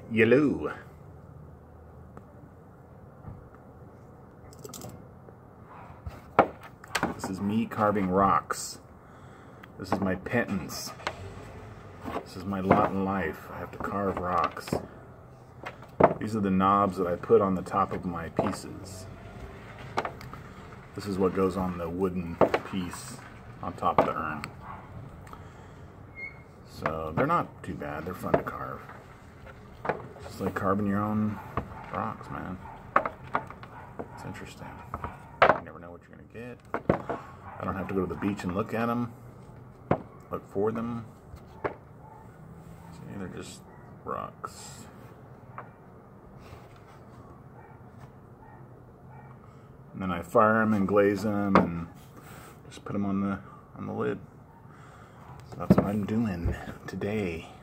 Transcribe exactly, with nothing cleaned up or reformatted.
Yellow. This is me carving rocks. This is my penance. This is my lot in life. I have to carve rocks. These are the knobs that I put on the top of my pieces. This is what goes on the wooden piece on top of the urn. So they're not too bad. They're fun to carve. Just like carving your own rocks, man. It's interesting. You never know what you're going to get. I don't have to go to the beach and look at them. Look for them. See, they're just rocks. And then I fire them and glaze them and just put them on the on the lid. So that's what I'm doing today.